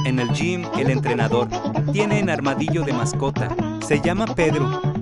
En el gym, el entrenador tiene un armadillo de mascota. Se llama Pedro.